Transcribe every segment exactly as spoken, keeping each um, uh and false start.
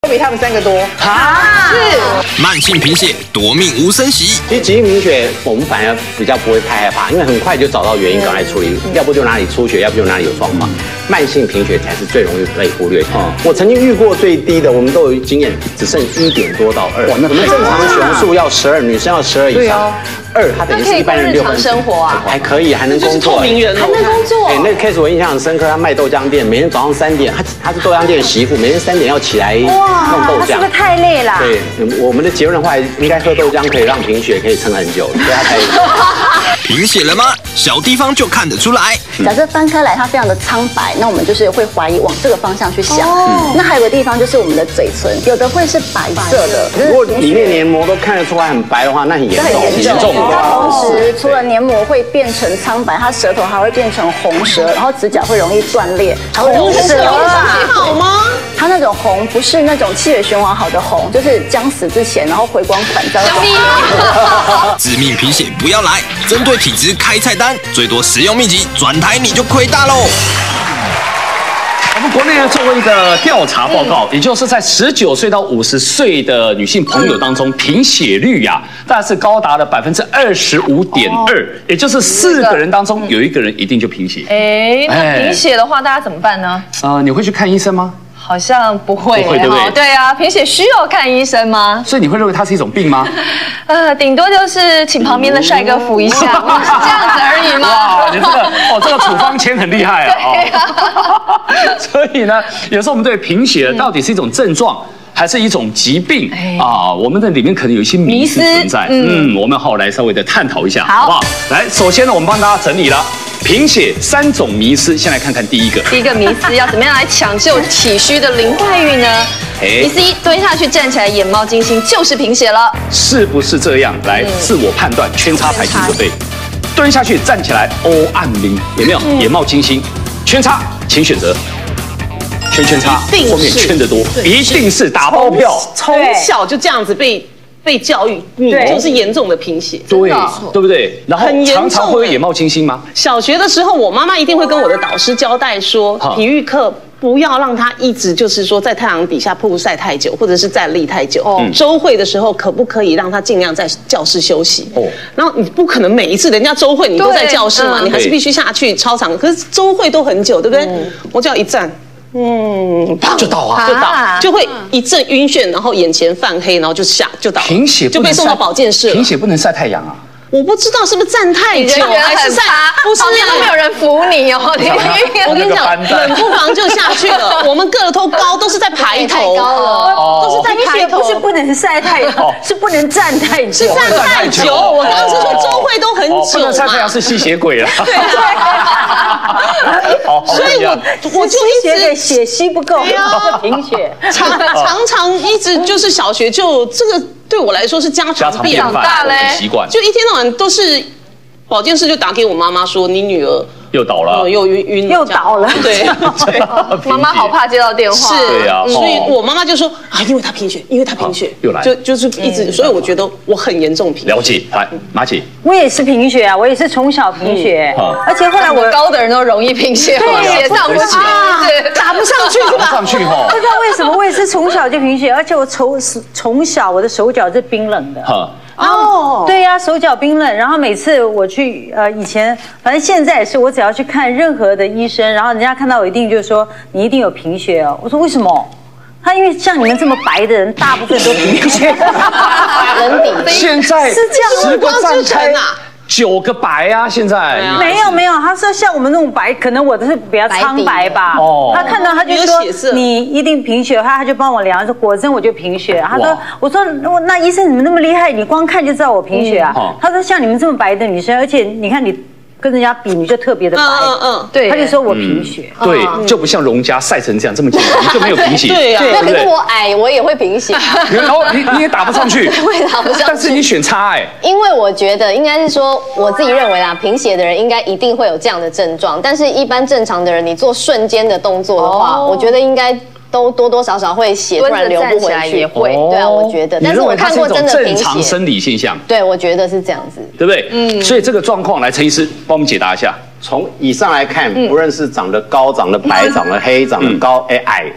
比他们三个多啊！ 是慢性贫血，夺命无声息。 其实急性贫血我们反而比较不会太害怕，因为很快就找到原因，赶快处理。要不就哪里出血，要不就哪里有状况。慢性贫血才是最容易被忽略的。我曾经遇过最低的，我们都有经验，只剩一点多到二。我们正常血红素要十二，女生要十二以上。二，它等于是一般人六分。 生活啊， 还可以，还能工作。 透明人， 还能工作。 哎，那个 case 我印象很深刻，他卖豆浆店，每天早上三点，他他是豆浆店媳妇，每天三点要起来弄豆浆。 是不是太累了？ 对，我们的结论的话，应该喝豆浆可以让贫血可以撑很久，所以他才。 贫血了吗？小地方就看得出来。 假设翻开来它非常的苍白，那我们就是会怀疑往这个方向去想。哦、那还有个地方就是我们的嘴唇，有的会是白色的。 如果里面黏膜都看得出来很白的话，那很严重。 很严重。它同时除了黏膜会变成苍白，它舌头还会变成红舌，然后指甲会容易断裂。 红舌啊，好吗？ 它那种红不是那种气血循环好的红，就是将死之前然后回光返照。 致命贫血不要来，针对体质开菜单，最多实用秘籍，转台你就亏大喽。 我们国内呢做过一个调查报告，也就是在十九岁到五十岁的女性朋友当中，贫血率呀、啊，大概是高达了百分之二十五点二，也就是四个人当中有一个人一定就贫血。 哎，那贫血的话，大家怎么办呢？ 呃，你会去看医生吗？ 好像不会， 不会，对不对？ 对啊，贫血需要看医生吗？ 所以你会认为它是一种病吗？ 呃，顶多就是请旁边的帅哥扶一下，是这样子而已吗？ 哇，你这个哦，这个处方签很厉害啊！哦，所以呢，有时候我们对贫血到底是一种症状，还是一种疾病啊？我们的里面可能有一些迷思存在。嗯，我们好来稍微的探讨一下，好不好？来，首先呢，我们帮大家整理了。贫血三种迷思，先来看看第一个。 第一个迷思要怎么样来抢救体虚的林黛玉呢？迷思一，蹲下去站起来眼冒金星就是贫血了， 是不是这样？来，自我判断，圈叉排请准备。蹲下去站起来，欧暗明有没有？眼冒金星，圈叉，请选择。圈圈叉，后面圈得多，一定是打包票。 从小就这样子被。被教育，你就是严重的贫血， 对，对不对？然后常常会有眼冒金星吗？ 小学的时候，我妈妈一定会跟我的导师交代说，体育课不要让他一直就是说在太阳底下曝晒太久，或者是站立太久。哦，周会的时候可不可以让他尽量在教室休息？哦，然后你不可能每一次人家周会你都在教室嘛，你还是必须下去操场。可是周会都很久，对不对？我只要一站。嗯， 就倒啊， 就倒，就会一阵晕眩，然后眼前泛黑，然后就下就倒， 贫血就被送到保健室了。 贫血不能晒太阳啊。 我不知道是不是站太久还是晒，不是都没有人扶你哦。 我跟你讲，冷不防就下去了。我们个头高，都是在排头，都是在排头， 不是不能晒太久，是不能站太久， 是站太久。我刚刚是说周会都很久嘛， 不能晒太阳是吸血鬼啊。 对啊，所以我我就一直血吸不够，贫血， 常常常一直就是小学就这个。对我来说是家常便饭嘞，习惯就一天到晚都是保健室就打给我妈妈说你女儿又倒了， 又晕晕又倒了， 对， 妈妈好怕接到电话， 是，对啊，所以我妈妈就说啊，因为她贫血，因为她贫血又来， 就就是一直，所以我觉得我很严重贫血。 了解，来，马姐， 我也是贫血啊，我也是从小贫血，而且后来我高的人都容易贫血，血上不去， 打不上去是吧？ 上去哈， 不知道为什么我也是从小就贫血，而且我从从小我的手脚是冰冷的。哦，对呀、啊，手脚冰冷，然后每次我去，呃，以前反正现在也是，我只要去看任何的医生，然后人家看到我一定就说你一定有贫血哦。我说为什么？他因为像你们这么白的人，大部分都贫血。 人顶现在是这样， 十个站开啊。九个白啊，现在没有没有，他说像我们那种白，可能我的是比较苍白吧。哦，他看到他就说你一定贫血，他他就帮我量，说果真我就贫血。他说我说那医生怎么那么厉害？你光看就知道我贫血啊。他说像你们这么白的女生，而且你看你。跟人家比，你就特别的白。嗯嗯，对，他就说我贫血。 对，就不像容家晒成这样这么健康，就没有贫血。 对呀， 那可是我矮，我也会贫血。 然后你你也打不上去， 我也打不上去。 但是你选差哎。 因为我觉得应该是说，我自己认为啦，贫血的人应该一定会有这样的症状，但是一般正常的人，你做瞬间的动作的话，我觉得应该。都多多少少会血突然流不回去，也会，对啊，我觉得。但是我看过真的贫血， 正常生理现象。 对，我觉得是这样子， 对不对？嗯。所以这个状况，来陈医师帮我们解答一下。 从以上来看，不论是长得高、长得白、长得黑、长得高，哎矮，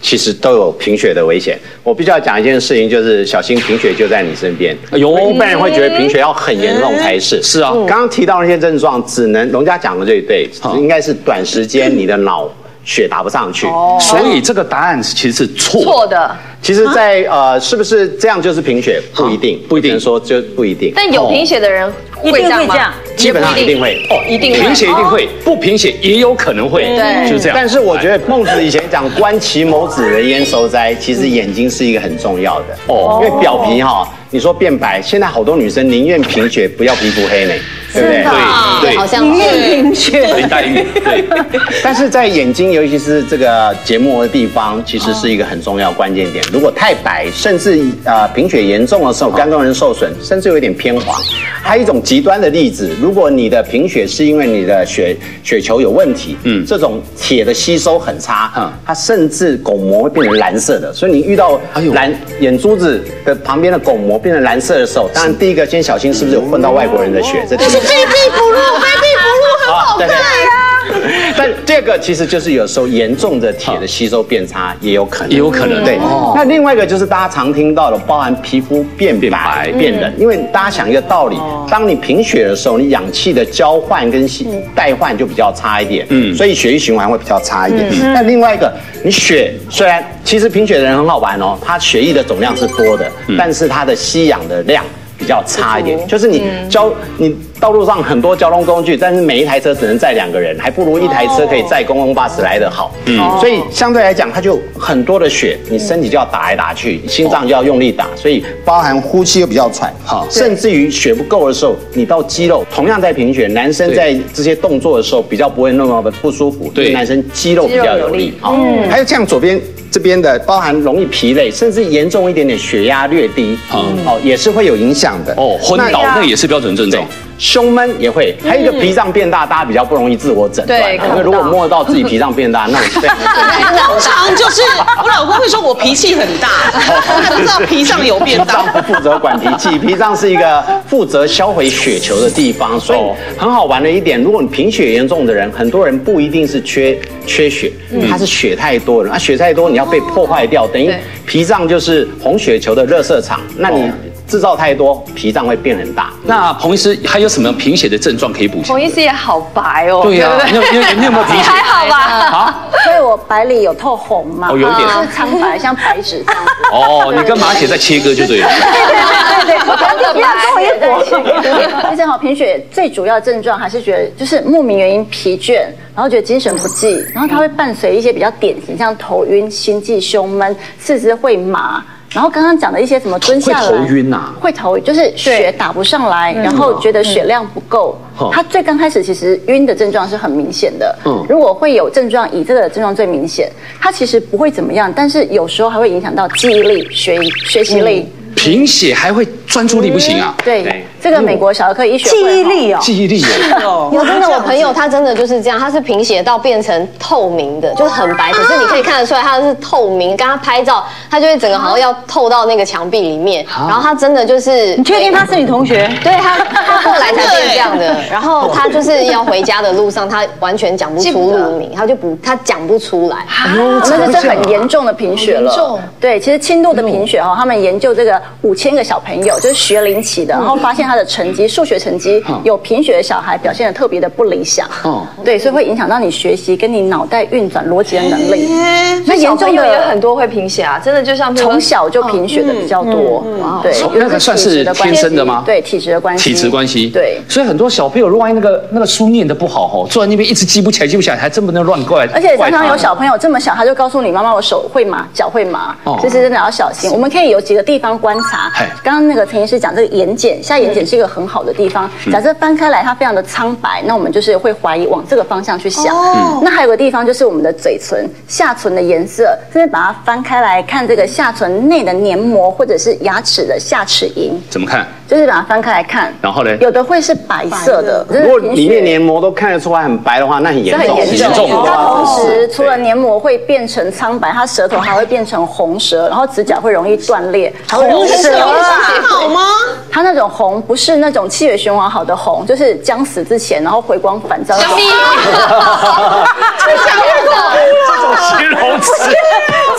其实都有贫血的危险。我必须要讲一件事情，就是小心贫血就在你身边。哎呦，一般人会觉得贫血要很严重才是。是啊，刚刚提到那些症状，只能龙家讲的对对，应该是短时间你的脑血打不上去， 所以这个答案其实是错错的。 其实在，在呃，是不是这样就是贫血？不一定，不一定说就不一定。 但有贫血的人会这样吗？ 基本上一定会哦，一定贫血一定会，不贫血也有可能会， 对， 就是这样。 但是我觉得孟子以前讲“观其眸子，人焉收哉”，其实眼睛是一个很重要的哦，因为表皮哈，你说变白，现在好多女生宁愿贫血，不要皮肤黑呢，对不对？ 对对，好像宁愿贫血， 林黛玉对。 但是在眼睛，尤其是这个结膜的地方，其实是一个很重要关键点。如果太白，甚至呃贫血严重的时候，肝功能受损，甚至有一点偏黄。还有一种极端的例子，如果你的贫血是因为你的血血球有问题，嗯，这种铁的吸收很差，嗯，它甚至巩膜会变成蓝色的。所以你遇到蓝眼珠子的旁边的巩膜变成蓝色的时候，当然第一个先小心是不是有混到外国人的血，这是 baby blue，baby blue 很好看呀。但这个其实就是有时候严重的铁的吸收变差，也有可能， 也有可能。 对，那另外一个就是大家常听到的，包含皮肤变白、变冷，因为大家想一个道理，当你贫血的时候，你氧气的交换跟代换就比较差一点，嗯，所以血液循环会比较差一点。那另外一个，你血虽然其实贫血的人很好玩哦，他血液的总量是多的，但是他的吸氧的量比较差一点，就是你交你道路上很多交通工具，但是每一台车只能载两个人，还不如一台车可以载公共巴士来得好。嗯，所以相对来讲，它就很多的血，你身体就要打来打去，心脏就要用力打，所以包含呼吸又比较喘，好，甚至于血不够的时候，你到肌肉，同样在贫血，男生在这些动作的时候比较不会那么的不舒服，对，男生肌肉比较有力。好，还有像左边这边的，包含容易疲累，甚至严重一点点血压略低，哦，也是会有影响的。 哦，昏倒那也是标准症状。 胸闷也会，还有一个脾脏变大，大家比较不容易自我诊断。对，因为如果摸得到自己脾脏变大，那我非常通常就是我老公会说我脾气很大，他不知道脾脏有变大。 脾脏不负责管脾气，脾脏是一个负责销毁血球的地方，所以很好玩的一点，如果你贫血严重的人，很多人不一定是缺缺血，他是血太多了，啊，血太多你要被破坏掉，等于脾脏就是红血球的热射场，那你制造太多，脾脏会变很大。 那彭医师还有什么贫血的症状可以补？ 彭医师也好白哦。 对呀，你有你有你有没有贫血？ 还好吧？ 啊，所以我白里有透红嘛， 哦，有一点是苍白，像白纸这样子。 哦，你跟马血在切割就对了。 对对对，我跟你讲，跟我一伙。其实好，贫血最主要症状还是觉得就是莫名原因疲倦，然后觉得精神不济，然后它会伴随一些比较典型，像头晕、心悸、胸闷、四肢会麻。然后刚刚讲的一些什么蹲下来会头晕呐， 会头就是血打不上来，然后觉得血量不够。它最刚开始其实晕的症状是很明显的。嗯，如果会有症状，以这个症状最明显，它其实不会怎么样，但是有时候还会影响到记忆力、学学习力。 贫血还会专注力不行啊？ 对，这个美国小儿科医学记忆力哦， 记忆力哦。我真的，我朋友他真的就是这样，他是贫血到变成透明的，就是很白，可是你可以看得出来他是透明。跟他拍照，他就会整个好像要透到那个墙壁里面。然后他真的就是， 你确定他是你同学？ 对他，他后来才变这样的。然后他就是要回家的路上，他完全讲不出路名，他就不，他讲不出来。 那就是很严重的贫血了。对，其实轻度的贫血哈，他们研究这个五千个小朋友，就是学龄期的，然后发现他的成绩，数学成绩有贫血的小孩表现得特别的不理想。哦，对，所以会影响到你学习跟你脑袋运转逻辑的能力。 那严重的也很多会贫血啊，真的就像从小就贫血的比较多。对， 那个算是天生的吗？ 对，体质的关系。 体质关系。 对， 所以很多小朋友如果那个那个书念得不好哦，坐在那边一直记不起来，记不起来，还真不能乱怪。 而且常常有小朋友这么小，他就告诉你妈妈，我手会麻，脚会麻，就是真的要小心。我们可以有几个地方观察。刚刚那个陈医师讲这个眼睑，下眼睑是一个很好的地方。假设翻开来它非常的苍白，那我们就是会怀疑往这个方向去想。那还有个地方就是我们的嘴唇下唇的颜色，就是把它翻开来看这个下唇内的黏膜或者是牙齿的下齿龈。 怎么看？ 就是把它翻开来看。 然后呢？ 有的会是白色的， 如果里面黏膜都看得出来很白的话，那很严重。 很严重。那同时除了黏膜会变成苍白，它舌头还会变成红舌，然后指甲会容易断裂。 红舌好吗？ 它那种红不是那种气血循环好的红，就是将死之前，然后回光返照。 香蜜。 这种形容词。 这个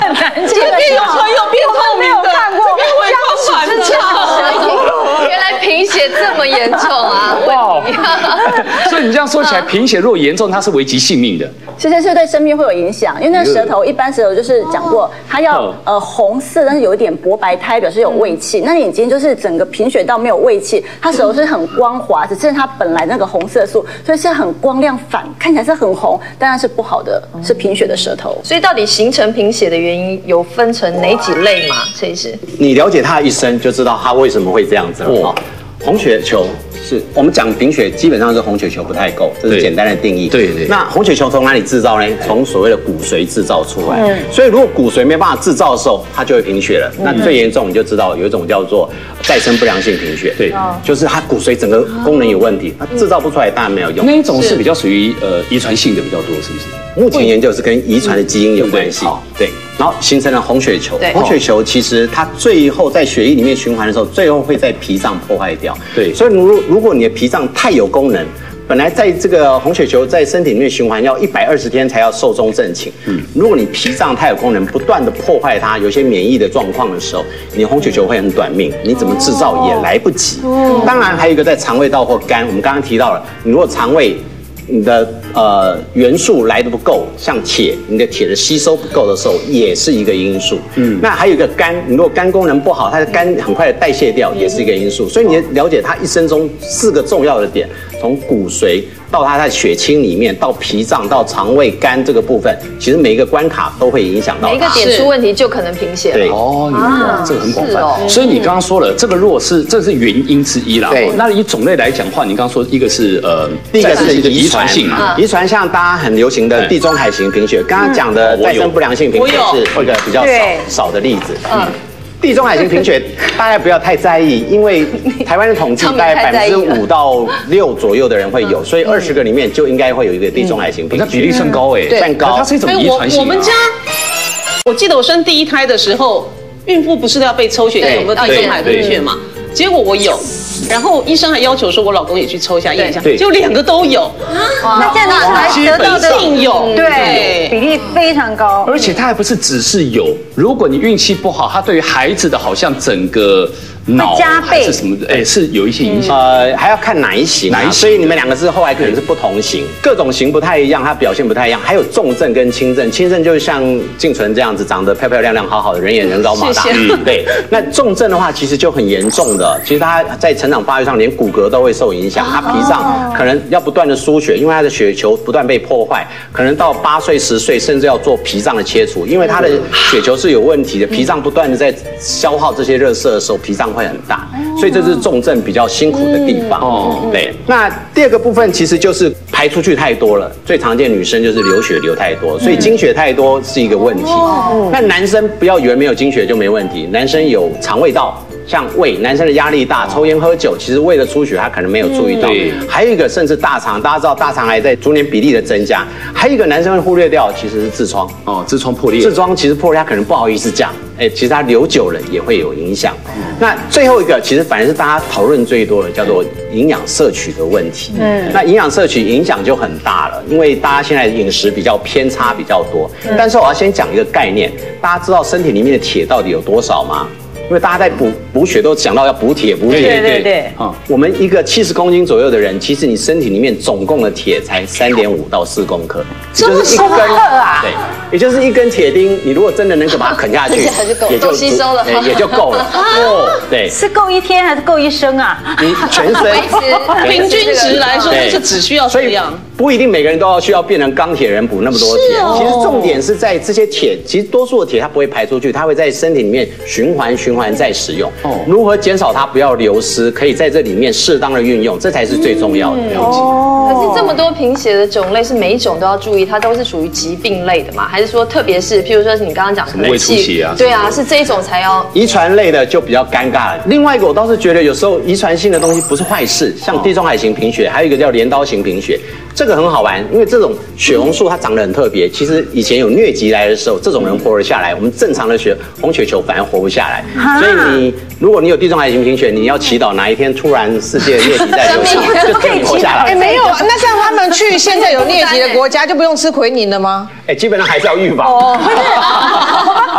很难见。 变又纯又变透明的， 看过， 这边会反差。 原来贫血这么严重啊！哇！ 所以你这样说起来，贫血如果严重，它是危及性命的。 其实是对生命会有影响，因为那舌头一般舌头就是讲过，它要呃红色，但是有一点薄白苔，表示有胃气。那眼睛就是整个贫血到没有胃气，它舌头是很光滑，只是它本来那个红色素，所以是很光亮反，看起来是很红，当然是不好的，是贫血的舌头。 所以到底形成贫血的原因有分成哪几类嘛？陈医师， 你了解他的一生，就知道他为什么会这样子了。哦，红血球。是我们讲贫血，基本上是红血球不太够，这是简单的定义。 对对。 那红血球从哪里制造呢？从所谓的骨髓制造出来。嗯。所以如果骨髓没办法制造的时候，它就会贫血了。那最严重你就知道有一种叫做再生不良性贫血。对。就是它骨髓整个功能有问题，它制造不出来，当然没有用。 那一种是比较属于呃遗传性的比较多，是不是？ 目前研究是跟遗传的基因有关系。对。然后形成了红血球。红血球其实它最后在血液里面循环的时候，最后会在脾脏破坏掉。对。所以如如果你的脾脏太有功能，本来在这个红血球在身体里面循环要一百二十天才要寿终正寝。嗯。如果你脾脏太有功能，不断的破坏它，有些免疫的状况的时候，你红血球会很短命，你怎么制造也来不及。哦。当然还有一个在肠胃道或肝，我们刚刚提到了，你如果肠胃你的呃元素来的不够，像铁，你的铁的吸收不够的时候，也是一个因素。嗯，那还有一个肝，你如果肝功能不好，它的肝很快的代谢掉，也是一个因素。所以你了解它一生中四个重要的点，从骨髓到它在血清里面，到脾脏，到肠胃、肝这个部分，其实每一个关卡都会影响到它。 每一个点出问题就可能贫血了。 对哦，啊，这个很广泛。所以你刚刚说了，这个弱是这是原因之一啦。对，那以种类来讲的话，你刚刚说一个是呃， 第一个是一个遗传性嘛， 遗传像大家很流行的地中海型贫血，刚刚讲的再生不良性贫血是一个比较少少的例子。嗯。地中海型贫血，大家不要太在意，因为台湾的统计大概百分之五到六左右的人会有，所以二十个里面就应该会有一个地中海型贫血， 那比例算高哎， 算高。 它是一种遗传性。 我们家，我记得我生第一胎的时候，孕妇不是都要被抽血有没有地中海贫血嘛？结果我有，然后医生还要求说我老公也去抽一下验一下，就两个都有。 那这样子还得到的有， 对，比例非常高。 而且它还不是只是有，如果你运气不好，它对于孩子的好像整个脑还是什么的，哎，是有一些影响。 呃，还要看哪一型，哪一型，所以你们两个是后来可能是不同型，各种型不太一样，它表现不太一样。还有重症跟轻症，轻症就像静纯这样子，长得漂漂亮亮、好好的，人也人高马大。嗯，对。那重症的话，其实就很严重的，其实它在成长发育上，连骨骼都会受影响。它脾脏可能要不断的输血，因为它的血球不断被破坏，可能到八岁、十岁，甚至要做脾脏的切除，因为它的血球是有问题的，脾脏不断的在消耗这些热色的时候，脾脏会很大，所以这是重症比较辛苦的地方。哦，对。那第二个部分其实就是排出去太多了，最常见女生就是流血流太多，所以经血太多是一个问题。那男生不要以为没有经血就没问题，男生有肠胃道。像胃，男生的压力大，抽烟喝酒，其实胃的出血他可能没有注意到。还有一个，甚至大肠，大家知道大肠癌在逐年比例的增加。还有一个男生会忽略掉，其实是痔疮。 哦，痔疮破裂。 痔疮其实破裂，他可能不好意思讲，哎，其实他留久了也会有影响。那最后一个，其实反而是大家讨论最多的，叫做营养摄取的问题。嗯，那营养摄取影响就很大了，因为大家现在饮食比较偏差比较多。但是我要先讲一个概念，大家知道身体里面的铁到底有多少吗？因为大家在补补血都讲到要补铁，补铁， 对对对。 啊，我们一个七十公斤左右的人，其实你身体里面总共的铁才三点五到四公克， 这么少啊？ 对，也就是一根铁钉，你如果真的能够把它啃下去， 也就吸收了， 也就够了。哦，对， 是够一天还是够一生啊？ 你全身平均值来说是只需要这样。 不一定每个人都要需要变成钢铁人补那么多铁，其实重点是在这些铁，其实多数的铁它不会排出去，它会在身体里面循环循环再使用。哦，如何减少它不要流失，可以在这里面适当的运用，这才是最重要的。 哦，可是这么多贫血的种类，是每一种都要注意，它都是属于疾病类的嘛？还是说特别是，譬如说你刚刚讲什么胃出血啊？ 对啊，是这一种才要。 遗传类的就比较尴尬了。另外一个我倒是觉得有时候遗传性的东西不是坏事，像地中海型贫血，还有一个叫镰刀型贫血。这个很好玩，因为这种血红素它长得很特别。其实以前有疟疾来的时候，这种人活了下来，我们正常的血红血球反而活不下来。所以你如果你有地中海型贫血，你要祈祷哪一天突然世界疟疾在流行，就可以活下来。 哎，没有，那像他们去现在有疟疾的国家，就不用吃奎宁了吗？ 哎，基本上还是要预防。 哦，不是，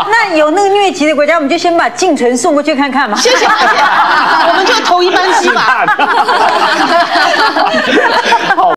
那有那个疟疾的国家，我们就先把净存送过去看看嘛。 谢谢，谢谢，我们就投一班机吧。